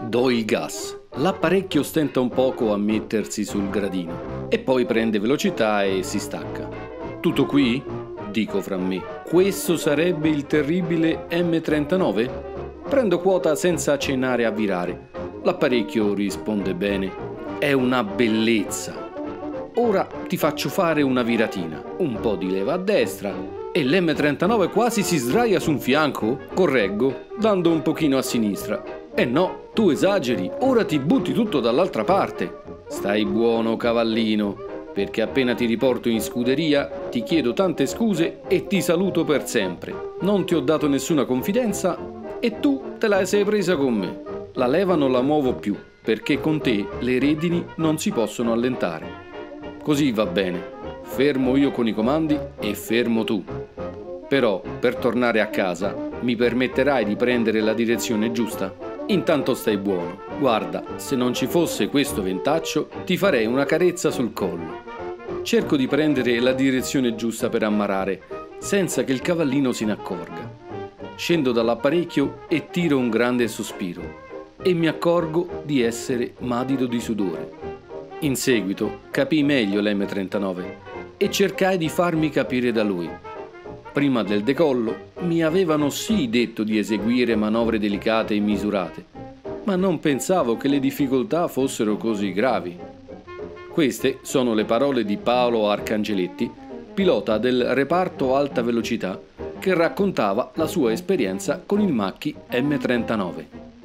Do il gas. L'apparecchio stenta un poco a mettersi sul gradino e poi prende velocità e si stacca. Tutto qui? Dico fra me. Questo sarebbe il terribile M39? Prendo quota senza accennare a virare. L'apparecchio risponde bene. È una bellezza. Ora ti faccio fare una viratina, un po' di leva a destra e l'M39 quasi si sdraia su un fianco? Correggo, dando un pochino a sinistra. No, tu esageri, ora ti butti tutto dall'altra parte. Stai buono, cavallino, perché appena ti riporto in scuderia ti chiedo tante scuse e ti saluto per sempre. Non ti ho dato nessuna confidenza e tu te la sei presa con me. La leva non la muovo più, perché con te le redini non si possono allentare. Così va bene, fermo io con i comandi e fermo tu. Però, per tornare a casa, mi permetterai di prendere la direzione giusta? Intanto stai buono. Guarda, se non ci fosse questo ventaccio, ti farei una carezza sul collo. Cerco di prendere la direzione giusta per ammarare, senza che il cavallino se ne accorga. Scendo dall'apparecchio e tiro un grande sospiro. E mi accorgo di essere madido di sudore. In seguito capii meglio l'M39 e cercai di farmi capire da lui. Prima del decollo mi avevano sì detto di eseguire manovre delicate e misurate, ma non pensavo che le difficoltà fossero così gravi. Queste sono le parole di Paolo Arcangeletti, pilota del reparto alta velocità, che raccontava la sua esperienza con il Macchi M39.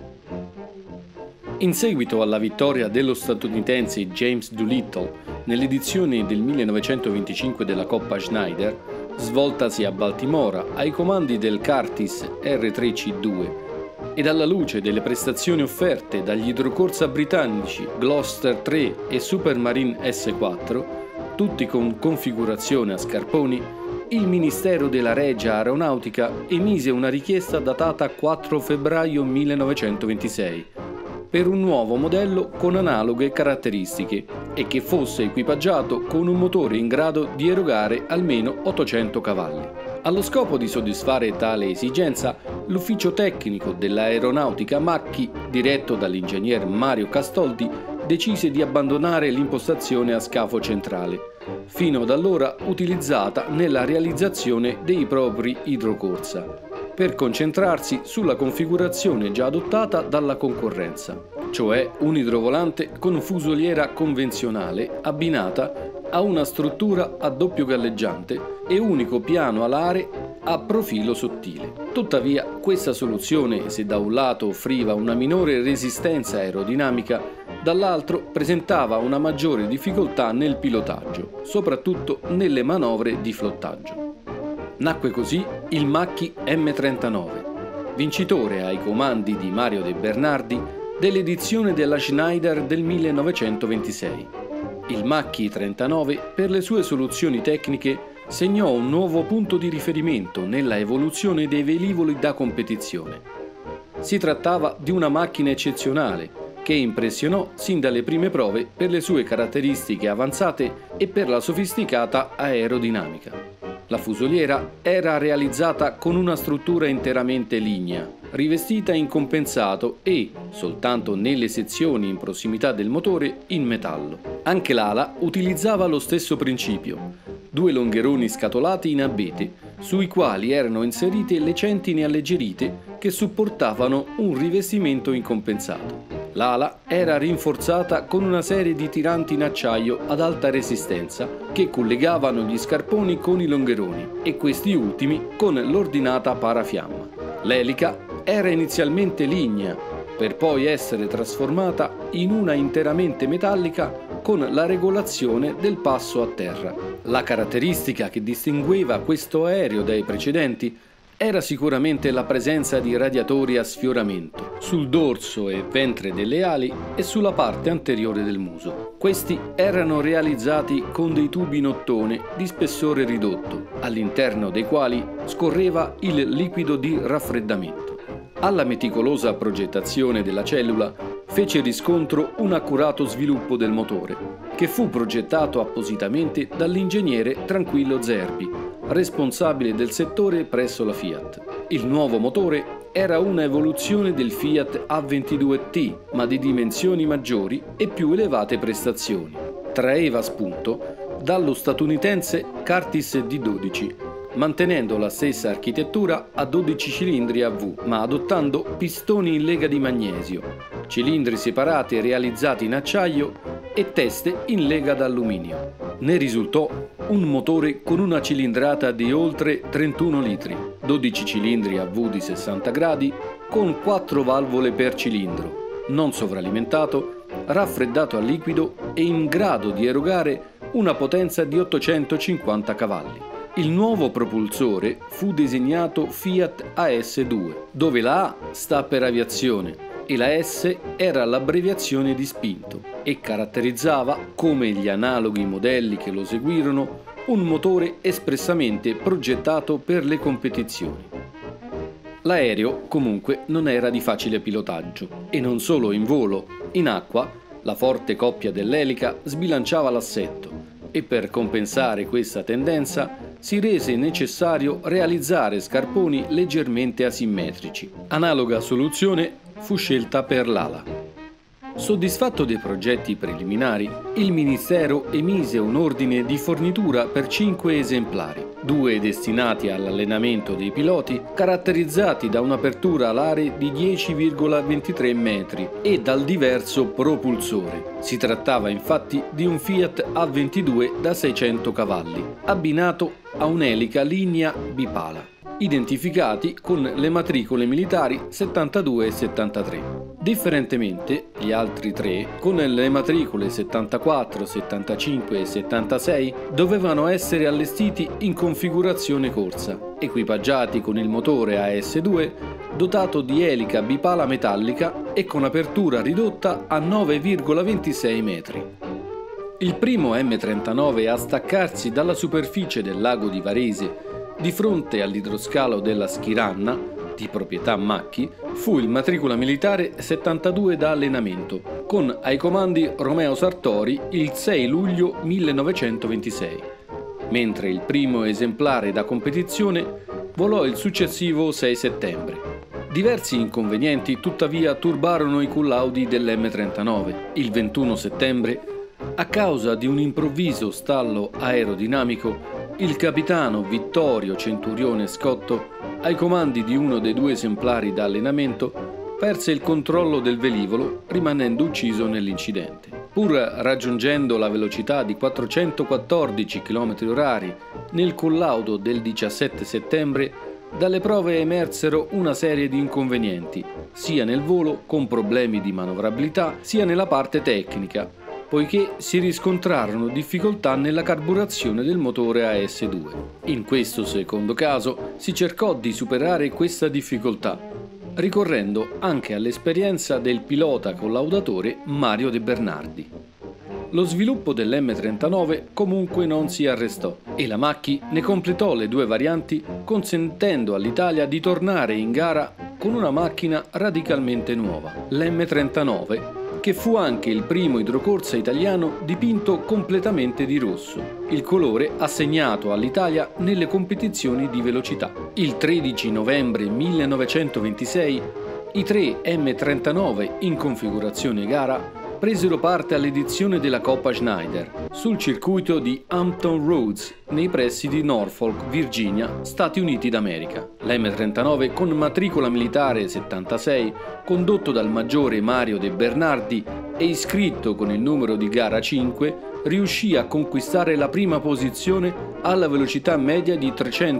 In seguito alla vittoria dello statunitense James Doolittle nell'edizione del 1925 della Coppa Schneider, svoltasi a Baltimora ai comandi del Curtiss R3C2 ed alla luce delle prestazioni offerte dagli idrocorsa britannici Gloster 3 e Supermarine S4, tutti con configurazione a scarponi, il Ministero della Regia Aeronautica emise una richiesta datata 4 febbraio 1926 per un nuovo modello con analoghe caratteristiche e che fosse equipaggiato con un motore in grado di erogare almeno 800 cavalli. Allo scopo di soddisfare tale esigenza, l'ufficio tecnico dell'aeronautica Macchi, diretto dall'ingegner Mario Castoldi, decise di abbandonare l'impostazione a scafo centrale, fino ad allora utilizzata nella realizzazione dei propri idrocorsa, per concentrarsi sulla configurazione già adottata dalla concorrenza, cioè un idrovolante con fusoliera convenzionale abbinata a una struttura a doppio galleggiante e unico piano alare a profilo sottile. Tuttavia, questa soluzione, se da un lato offriva una minore resistenza aerodinamica, dall'altro presentava una maggiore difficoltà nel pilotaggio, soprattutto nelle manovre di flottaggio. Nacque così il Macchi M39, vincitore ai comandi di Mario De Bernardi dell'edizione della Schneider del 1926. Il Macchi 39, per le sue soluzioni tecniche, segnò un nuovo punto di riferimento nella evoluzione dei velivoli da competizione. Si trattava di una macchina eccezionale che impressionò sin dalle prime prove per le sue caratteristiche avanzate e per la sofisticata aerodinamica. La fusoliera era realizzata con una struttura interamente lignea, rivestita in compensato e, soltanto nelle sezioni in prossimità del motore, in metallo. Anche l'ala utilizzava lo stesso principio: due longheroni scatolati in abete, sui quali erano inserite le centine alleggerite che supportavano un rivestimento in compensato. L'ala era rinforzata con una serie di tiranti in acciaio ad alta resistenza che collegavano gli scarponi con i longheroni e questi ultimi con l'ordinata parafiamma. L'elica era inizialmente lignea, per poi essere trasformata in una interamente metallica con la regolazione del passo a terra. La caratteristica che distingueva questo aereo dai precedenti era sicuramente la presenza di radiatori a sfioramento sul dorso e ventre delle ali e sulla parte anteriore del muso. Questi erano realizzati con dei tubi in ottone di spessore ridotto, all'interno dei quali scorreva il liquido di raffreddamento. Alla meticolosa progettazione della cellula fece riscontro un accurato sviluppo del motore, che fu progettato appositamente dall'ingegnere Tranquillo Zerbi, responsabile del settore presso la Fiat. Il nuovo motore era una evoluzione del Fiat A22T, ma di dimensioni maggiori e più elevate prestazioni. Traeva spunto dallo statunitense Curtiss D12, mantenendo la stessa architettura a 12 cilindri a V, ma adottando pistoni in lega di magnesio, cilindri separati realizzati in acciaio e teste in lega d'alluminio. Ne risultò un motore con una cilindrata di oltre 31 litri, 12 cilindri a V di 60 gradi, con 4 valvole per cilindro, non sovralimentato, raffreddato a liquido e in grado di erogare una potenza di 850 cavalli. Il nuovo propulsore fu designato Fiat AS2, dove la A sta per aviazione e la S era l'abbreviazione di spinto e caratterizzava, come gli analoghi modelli che lo seguirono, un motore espressamente progettato per le competizioni. L'aereo comunque non era di facile pilotaggio e non solo in volo, in acqua la forte coppia dell'elica sbilanciava l'assetto e per compensare questa tendenza si rese necessario realizzare scarponi leggermente asimmetrici. Analoga soluzione fu scelta per l'ala. Soddisfatto dei progetti preliminari, il Ministero emise un ordine di fornitura per 5 esemplari, 2 destinati all'allenamento dei piloti, caratterizzati da un'apertura alare di 10,23 metri e dal diverso propulsore. Si trattava infatti di un Fiat A22 da 600 cavalli, abbinato a un'elica linea bipala, identificati con le matricole militari 72 e 73. Differentemente, gli altri 3, con le matricole 74, 75 e 76, dovevano essere allestiti in configurazione corsa, equipaggiati con il motore AS2, dotato di elica bipala metallica e con apertura ridotta a 9,26 metri. Il primo M39 a staccarsi dalla superficie del lago di Varese di fronte all'idroscalo della Schiranna, di proprietà Macchi, fu il matricola militare 72 da allenamento, con ai comandi Romeo Sartori il 6 luglio 1926, mentre il primo esemplare da competizione volò il successivo 6 settembre. Diversi inconvenienti tuttavia turbarono i collaudi dell'M39. Il 21 settembre, a causa di un improvviso stallo aerodinamico, il capitano Vittorio Centurione Scotto, ai comandi di uno dei 2 esemplari da allenamento, perse il controllo del velivolo, rimanendo ucciso nell'incidente. Pur raggiungendo la velocità di 414 km/h nel collaudo del 17 settembre, dalle prove emersero una serie di inconvenienti, sia nel volo con problemi di manovrabilità, sia nella parte tecnica, poiché si riscontrarono difficoltà nella carburazione del motore AS2. In questo secondo caso si cercò di superare questa difficoltà, ricorrendo anche all'esperienza del pilota collaudatore Mario De Bernardi. Lo sviluppo dell'M39 comunque non si arrestò e la Macchi ne completò le 2 varianti, consentendo all'Italia di tornare in gara con una macchina radicalmente nuova, l'M39, che fu anche il primo idrocorsa italiano dipinto completamente di rosso, il colore assegnato all'Italia nelle competizioni di velocità. Il 13 novembre 1926 i 3 M39 in configurazione gara presero parte all'edizione della Coppa Schneider sul circuito di Hampton Roads nei pressi di Norfolk, Virginia, Stati Uniti d'America. La M39 con matricola militare 76, condotto dal maggiore Mario De Bernardi e iscritto con il numero di gara 5, riuscì a conquistare la prima posizione alla velocità media di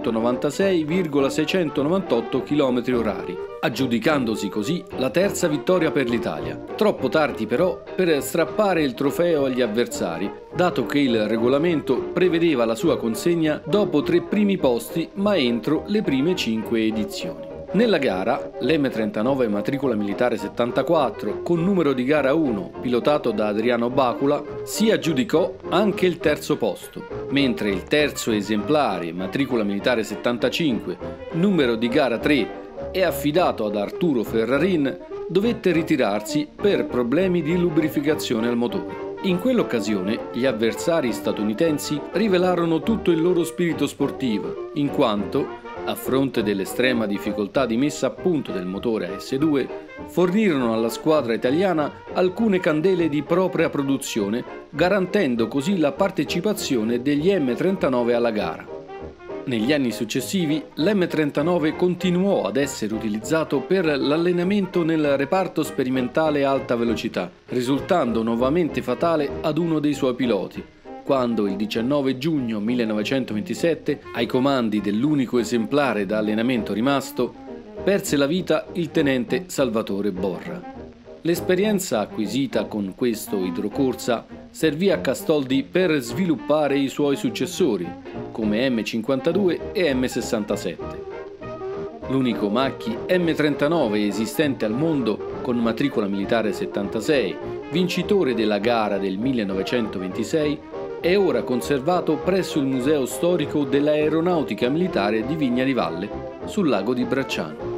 396,698 km/h, aggiudicandosi così la terza vittoria per l'Italia. Troppo tardi però per strappare il trofeo agli avversari, dato che il regolamento prevedeva la sua consegna dopo 3 primi posti ma entro le prime 5 edizioni. Nella gara, l'M39 matricola militare 74, con numero di gara 1, pilotato da Adriano Bacula, si aggiudicò anche il terzo posto, mentre il terzo esemplare, matricola militare 75, numero di gara 3 e affidato ad Arturo Ferrarin, dovette ritirarsi per problemi di lubrificazione al motore. In quell'occasione gli avversari statunitensi rivelarono tutto il loro spirito sportivo, in quanto A fronte dell'estrema difficoltà di messa a punto del motore AS2, fornirono alla squadra italiana alcune candele di propria produzione, garantendo così la partecipazione degli M39 alla gara. Negli anni successivi l'M39 continuò ad essere utilizzato per l'allenamento nel reparto sperimentale alta velocità, risultando nuovamente fatale ad uno dei suoi piloti, quando il 19 giugno 1927, ai comandi dell'unico esemplare da allenamento rimasto, perse la vita il tenente Salvatore Borra. L'esperienza acquisita con questo idrocorsa servì a Castoldi per sviluppare i suoi successori, come M52 e M67. L'unico macchi M39 esistente al mondo con matricola militare 76, vincitore della gara del 1926, è ora conservato presso il Museo Storico dell'Aeronautica Militare di Vigna di Valle, sul lago di Bracciano.